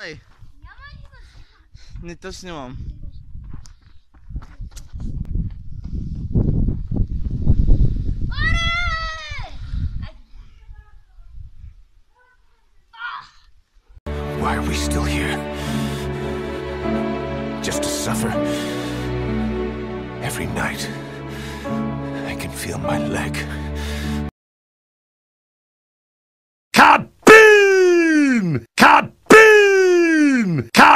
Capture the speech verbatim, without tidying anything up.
Ej. Не, то снимам. Why are we still here? Just to suffer? Every night, I can feel my leg. Kaboom! Kaboom! Kaboom!